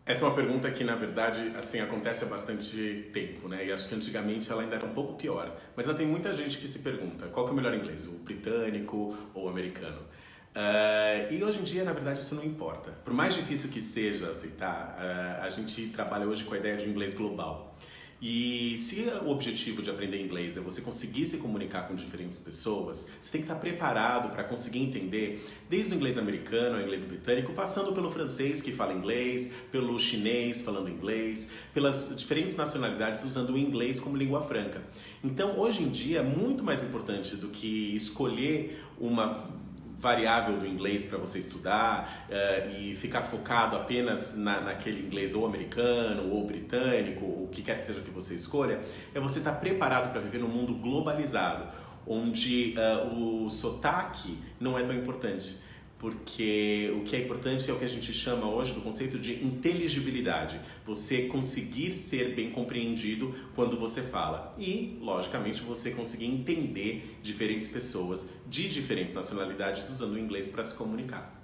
Essa é uma pergunta que, na verdade, assim, acontece há bastante tempo, né? E acho que antigamente ela ainda era um pouco pior. Mas ainda tem muita gente que se pergunta qual que é o melhor inglês, o britânico ou o americano? E hoje em dia, na verdade, isso não importa. Por mais difícil que seja aceitar, a gente trabalha hoje com a ideia de um inglês global. E se o objetivo de aprender inglês é você conseguir se comunicar com diferentes pessoas, você tem que estar preparado para conseguir entender desde o inglês americano ao inglês britânico, passando pelo francês que fala inglês, pelo chinês falando inglês, pelas diferentes nacionalidades usando o inglês como língua franca. Então, hoje em dia, é muito mais importante do que escolher uma variável do inglês para você estudar e ficar focado apenas naquele inglês ou americano ou britânico, ou o que quer que seja que você escolha, é você estar preparado para viver num mundo globalizado, onde o sotaque não é tão importante. Porque o que é importante é o que a gente chama hoje do conceito de inteligibilidade. Você conseguir ser bem compreendido quando você fala. E, logicamente, você conseguir entender diferentes pessoas de diferentes nacionalidades usando o inglês para se comunicar.